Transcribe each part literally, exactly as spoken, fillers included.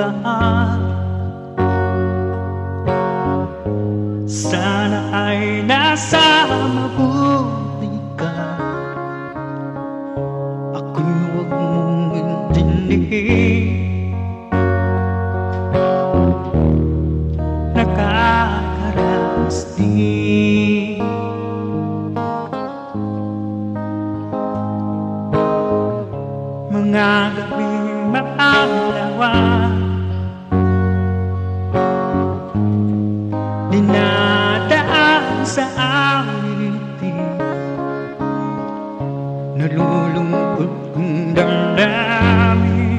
ka. Sana ay nasa mabuti ka. Ako'y huwag mong intindihin. Nakakaranas din mga gabing maalawan, dinadaan sa awiti, nalulungkot kong damdamin,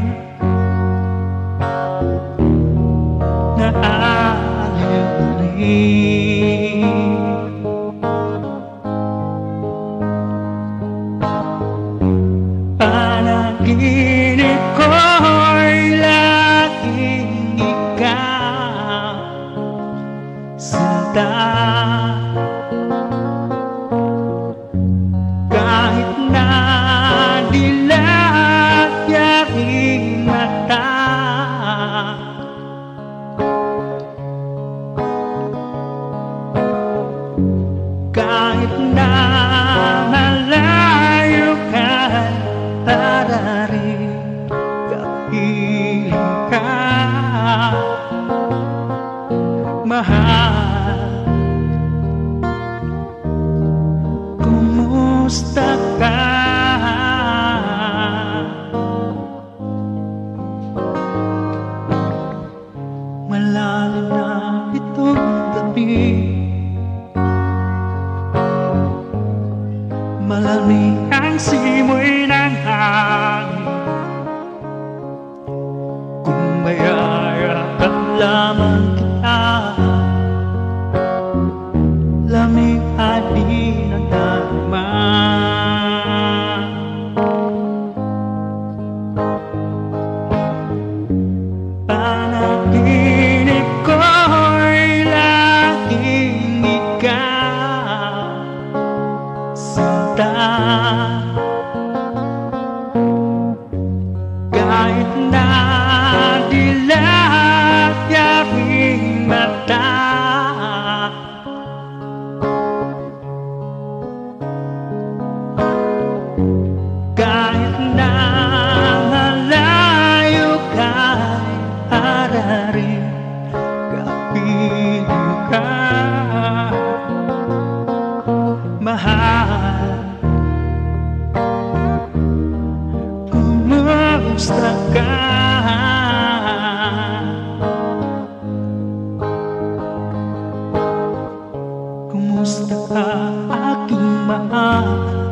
naaliw rin. Panaginip ko'y laging ikaw, sinta. Kahit na dilat yaking mata, kahit na malayo ka, para rin kapiling ka, mahal. Kumusta ka? Malalim na itong gabi, malamig ang simoy ng hangin. Kung mayayakap lamang kita, lamig at di nadarama. Panaginip ko'y laging ikaw, sinta. Kahit na dilat yaking mata, kahit na malayo ka, para rin kapiling ka, mahal. Kumusta ka? Kumusta ka, aking mahal?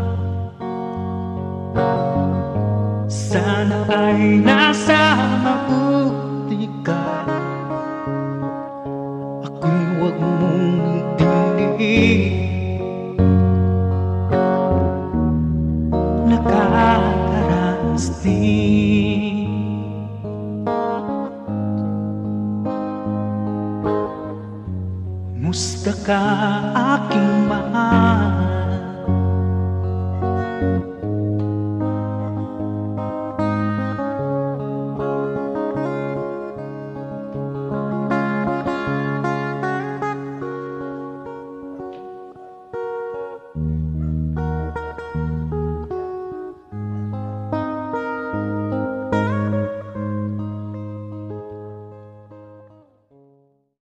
Sana ay nasa mabuti ka. Ako'y huwag mong intindihin. Nakakaranas din musta ka, aking mahal?